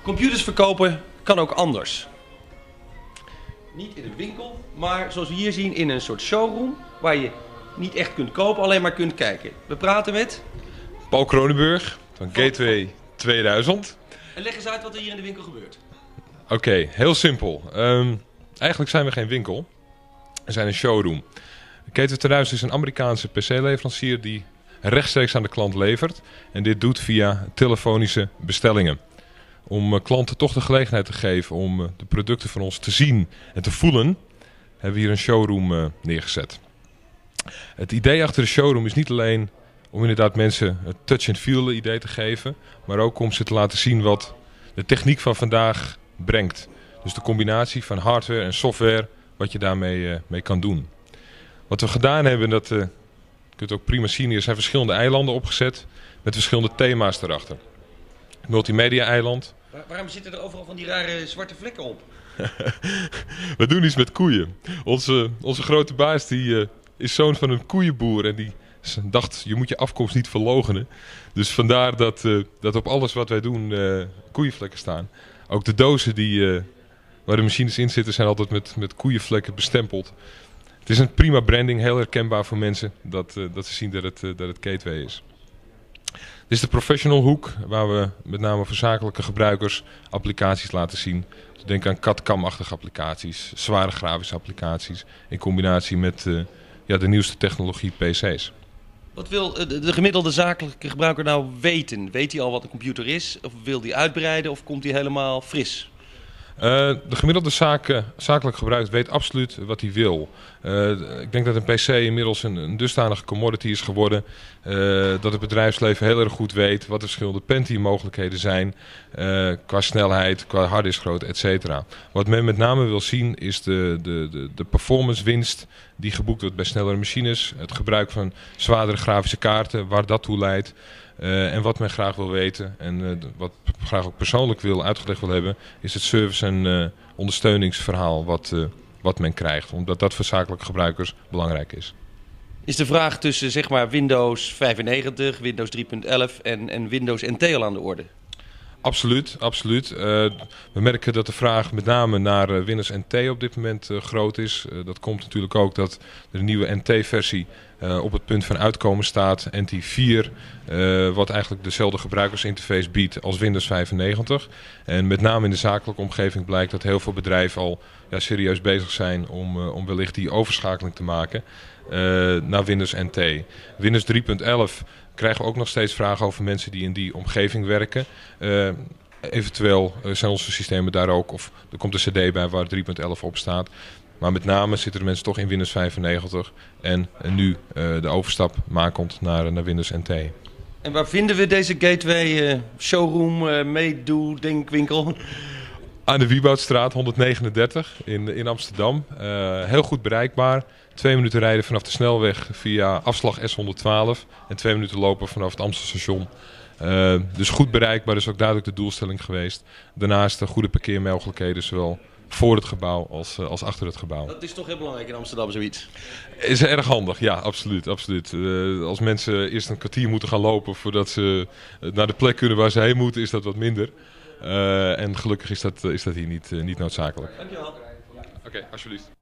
Computers verkopen kan ook anders. Niet in een winkel, maar zoals we hier zien in een soort showroom waar je niet echt kunt kopen, alleen maar kunt kijken. We praten met Paul Kronenburg van Gateway 2000. En leg eens uit wat er hier in de winkel gebeurt. Oké, heel simpel. Eigenlijk zijn we geen winkel. We zijn een showroom. Gateway 2000 is een Amerikaanse PC-leverancier die rechtstreeks aan de klant levert. En dit doet via telefonische bestellingen. Om klanten toch de gelegenheid te geven om de producten van ons te zien en te voelen, hebben we hier een showroom neergezet. Het idee achter de showroom is niet alleen om inderdaad mensen het touch-and-feel idee te geven, maar ook om ze te laten zien wat de techniek van vandaag brengt. Dus de combinatie van hardware en software, wat je daarmee mee kan doen. Wat we gedaan hebben, dat je kunt ook prima zien, er zijn verschillende eilanden opgezet met verschillende thema's erachter. Multimedia-eiland. Waarom zitten er overal van die rare zwarte vlekken op? We doen iets met koeien. Onze grote baas die, is zoon van een koeienboer en die dacht, je moet je afkomst niet verloochenen. Dus vandaar dat op alles wat wij doen koeienvlekken staan. Ook de dozen waar de machines in zitten zijn altijd met koeienvlekken bestempeld. Het is een prima branding, heel herkenbaar voor mensen dat ze zien dat het Gateway is. Dit is de professional hoek waar we met name voor zakelijke gebruikers applicaties laten zien. Dus denk aan CAD-CAM-achtige applicaties, zware grafische applicaties in combinatie met de nieuwste technologie PC's. Wat wil de gemiddelde zakelijke gebruiker nou weten? Weet hij al wat een computer is? Of wil hij uitbreiden? Of komt hij helemaal fris? De gemiddelde zakelijk gebruiker weet absoluut wat hij wil. Ik denk dat een PC inmiddels een dusdanige commodity is geworden dat het bedrijfsleven heel erg goed weet wat de verschillende Pentium mogelijkheden zijn qua snelheid, qua harddiskgrootte, etc. Wat men met name wil zien is de performance winst die geboekt wordt bij snellere machines, het gebruik van zwaardere grafische kaarten, waar dat toe leidt. En wat men graag wil weten en wat graag ook persoonlijk uitgelegd wil hebben, is het service- en ondersteuningsverhaal wat men krijgt. Omdat dat voor zakelijke gebruikers belangrijk is. Is de vraag tussen zeg maar Windows 95, Windows 3.11 en Windows NT al aan de orde? Absoluut, absoluut. We merken dat de vraag met name naar Windows NT op dit moment groot is. Dat komt natuurlijk ook dat er een nieuwe NT-versie op het punt van uitkomen staat. NT 4, wat eigenlijk dezelfde gebruikersinterface biedt als Windows 95. En met name in de zakelijke omgeving blijkt dat heel veel bedrijven al serieus bezig zijn om wellicht die overschakeling te maken naar Windows NT. Windows 3.11 krijgen we ook nog steeds vragen over mensen die in die omgeving werken. Eventueel zijn onze systemen daar ook, of er komt een cd bij waar 3.11 op staat. Maar met name zitten de mensen toch in Windows 95 en nu de overstap makend naar Windows NT. En waar vinden we deze Gateway showroom, denkwinkel? Aan de Wieboudstraat 139 in Amsterdam. Heel goed bereikbaar. 2 minuten rijden vanaf de snelweg via afslag S112 en 2 minuten lopen vanaf het Amstelstation. Dus goed bereikbaar, is ook duidelijk de doelstelling geweest. Daarnaast goede parkeermogelijkheden, zowel voor het gebouw als achter het gebouw. Dat is toch heel belangrijk in Amsterdam, zoiets? Is erg handig, ja, absoluut. Absoluut. Als mensen eerst een kwartier moeten gaan lopen voordat ze naar de plek kunnen waar ze heen moeten, is dat wat minder. En gelukkig is dat hier niet noodzakelijk. Dankjewel. Oké, alsjeblieft.